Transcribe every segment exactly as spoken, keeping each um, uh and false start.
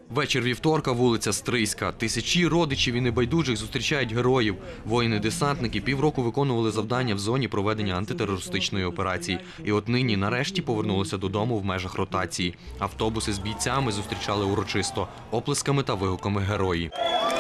Вечір вівторка, вулиця Стрийська. Тисячі родичів і небайдужих зустрічають героїв. Воїни-десантники півроку виконували завдання в зоні проведення антитерористичної операції. І от нині нарешті повернулися додому в межах ротації. Автобуси з бійцями зустрічали урочисто, оплесками та вигуками герої.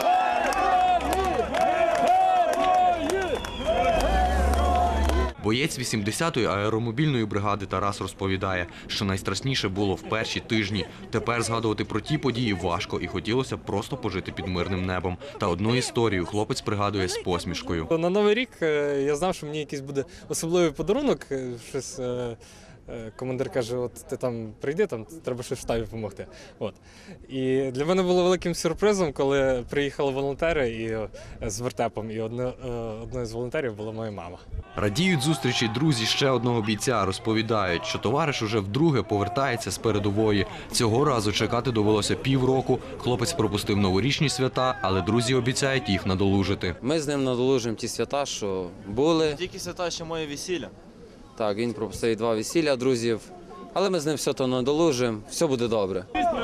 Боєць вісімдесятої аеромобільної бригади Тарас розповідає, що найстрашніше було в перші тижні. Тепер згадувати про ті події важко і хотілося б просто пожити під мирним небом. Та одну історію хлопець пригадує з посмішкою. На Новий рік я знав, що мені якийсь буде особливий подарунок. Щось командир каже, от ти там прийди, там треба щось в штабі допомогти. От. І для мене було великим сюрпризом, коли приїхали волонтери і, з вертепом, і одне, одною з волонтерів була моя мама. Радіють зустрічі друзі ще одного бійця. Розповідають, що товариш уже вдруге повертається з передової. Цього разу чекати довелося півроку. Хлопець пропустив новорічні свята, але друзі обіцяють їх надолужити. Ми з ним надолужимо ті свята, що були. Тільки свята, ще моє весілля. Так, він пропустив два весілля друзів, але ми з ним все то надолужимо, все буде добре.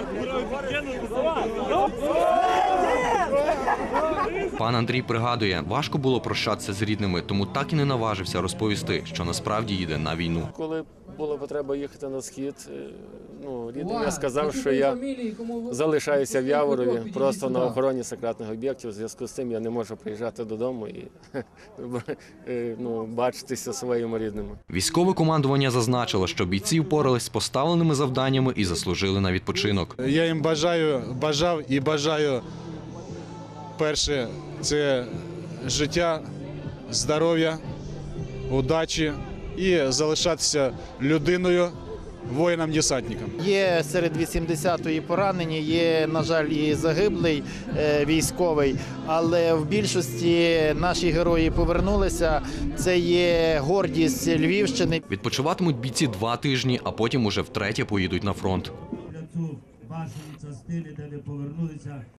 Пан Андрій пригадує, важко було прощатися з рідними, тому так і не наважився розповісти, що насправді їде на війну. Коли була потреба їхати на схід, ну, рідним я сказав, що я залишаюся в Яворові, просто на охороні секретних об'єктів. У зв'язку з цим я не можу приїжджати додому і ну, бачитися зі своїми рідними. Військове командування зазначило, що бійці впорались з поставленими завданнями і заслужили на відпочинок. Я їм бажаю, бажав і бажаю, перше, це життя, здоров'я, удачі і залишатися людиною, воїном-десантником. Є серед вісімдесятої поранені, є, на жаль, і загиблий військовий, але в більшості наші герої повернулися. Це є гордість Львівщини. Відпочиватимуть бійці два тижні, а потім уже втретє поїдуть на фронт.